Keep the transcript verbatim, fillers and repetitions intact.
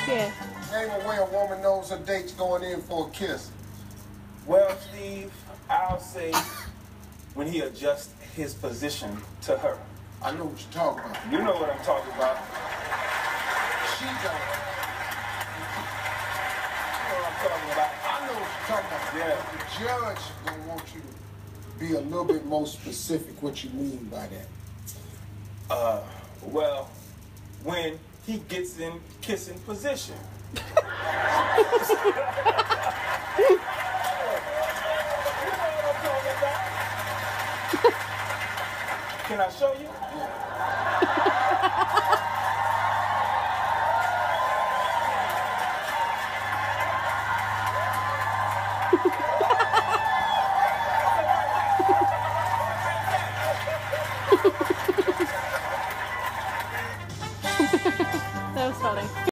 Yeah. Name a way a woman knows her date's going in for a kiss. Well, Steve, I'll say when he adjusts his position to her. I know what you're talking about. You know what I'm talking about. She don't. You know what I'm talking about. I know what you're talking about. Yeah. The judge gonna want you to be a little bit more specific what you mean by that. Uh, well, when he gets in kissing position. Can I show you? That was funny.